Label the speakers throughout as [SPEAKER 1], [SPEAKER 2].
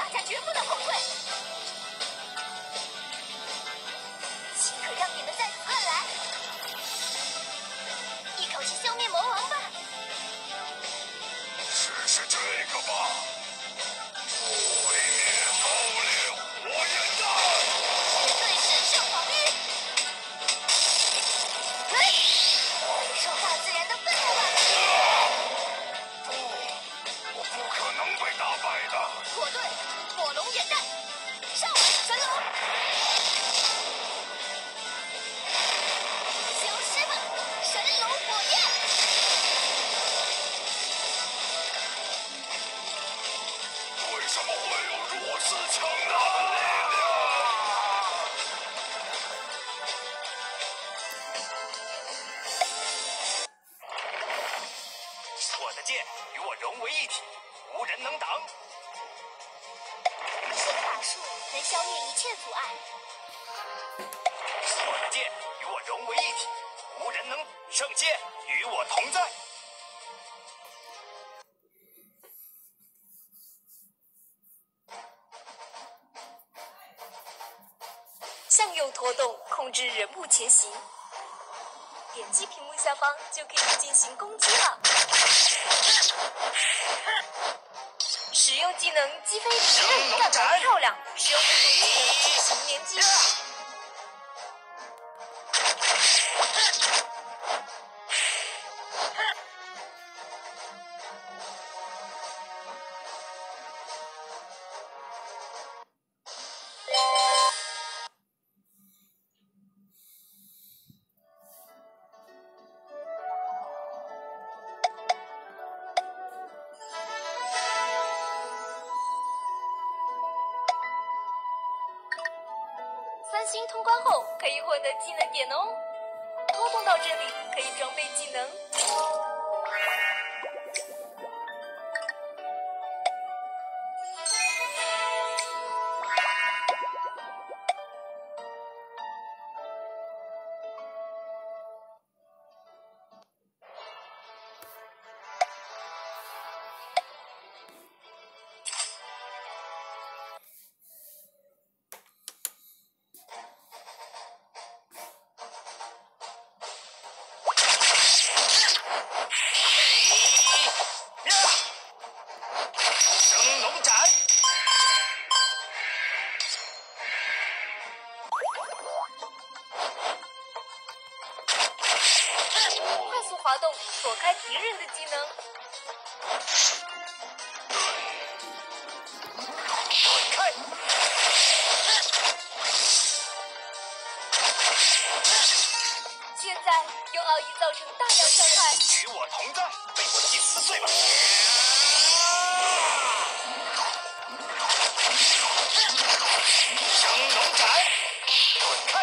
[SPEAKER 1] 家绝不能后退。岂可让你们再次乱来？一口气消灭魔王吧！
[SPEAKER 2] 试试这个吧。火烈高烈火焰弹，
[SPEAKER 1] 绝对神圣防御。受大自然的愤怒吧！
[SPEAKER 2] 不，我不可能被打败的。
[SPEAKER 1] 火遁，火龙眼弹，上神龙！消失吧，神龙火焰！
[SPEAKER 2] 为什么会有如此强大的力量？
[SPEAKER 3] 我的剑与我融为一体，无人能挡。
[SPEAKER 1] 神法术能消灭一切阻碍。
[SPEAKER 3] 我的剑与我融为一体，无人能圣剑与我同在。
[SPEAKER 4] 向右拖动，控制人物前行。点击屏幕下方就可以进行攻击了。使用技能击飞敌人，干得漂亮！使用辅助技能进行连击。3星通关后可以获得技能点哦。拖动到这里可以装备技能。
[SPEAKER 3] 升龙斩，
[SPEAKER 4] 快速滑动，躲开敌人的技能。
[SPEAKER 3] 滚开！
[SPEAKER 4] 现在用奥义造成大量伤害。
[SPEAKER 3] 与我同在，被我击撕碎吧！升龙斩，滚开！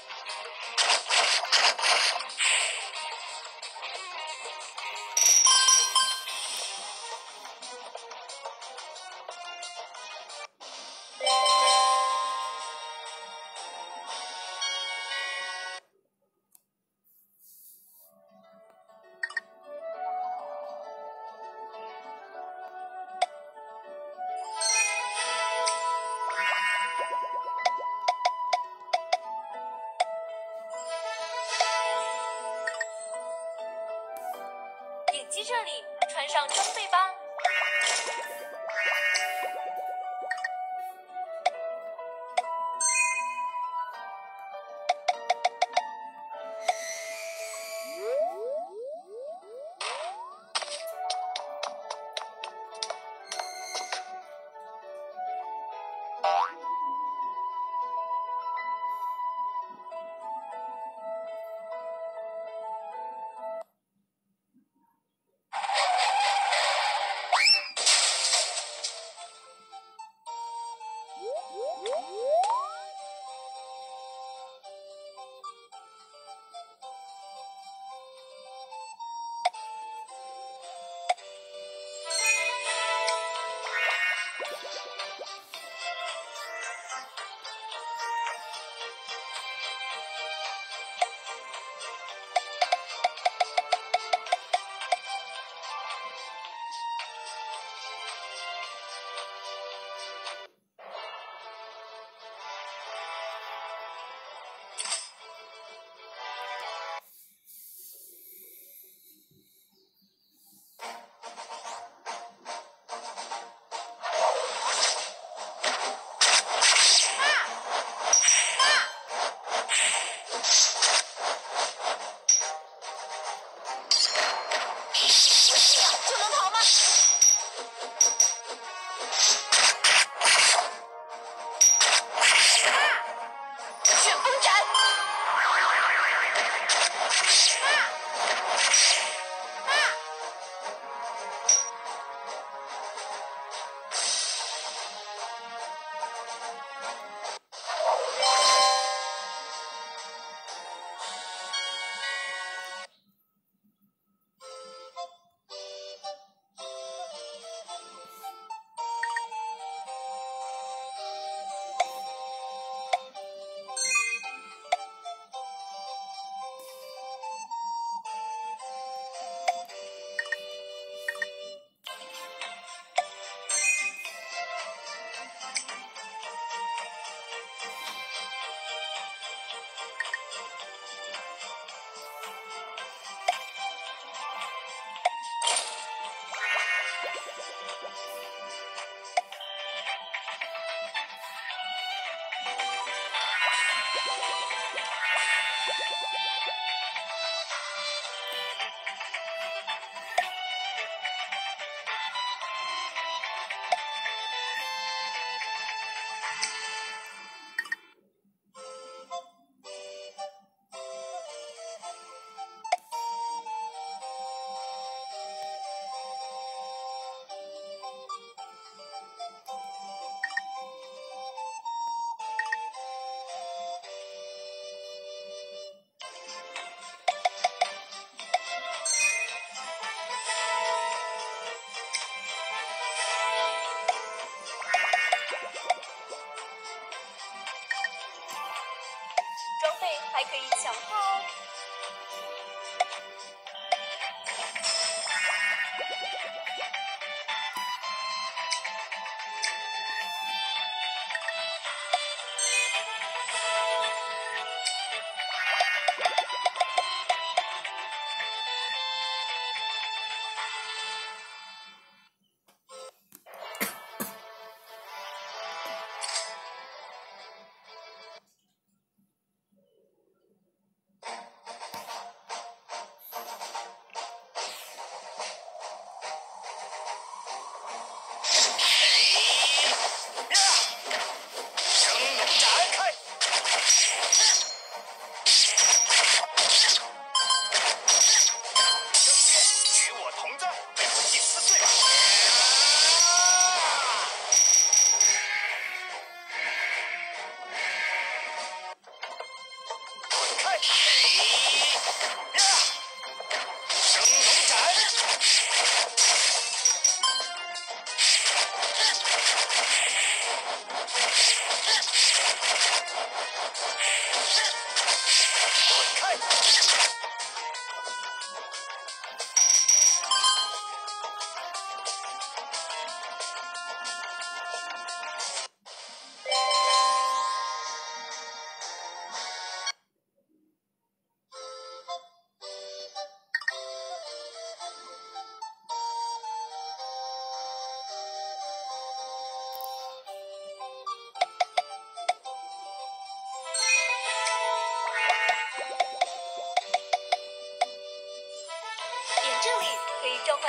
[SPEAKER 4] 点击这里，穿上装备吧。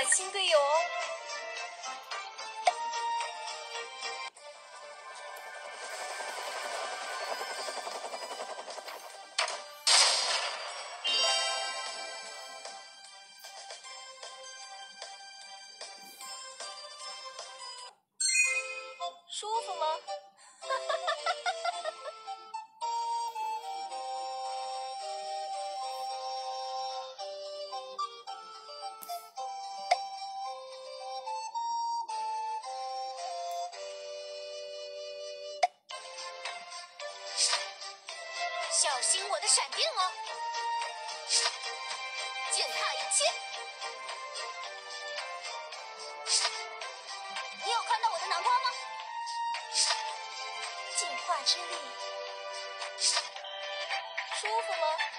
[SPEAKER 4] 新队友哦。舒服吗？
[SPEAKER 1] 小心我的闪电哦！践踏一切。你有看到我的南瓜吗？
[SPEAKER 4] 进化之力，舒服吗？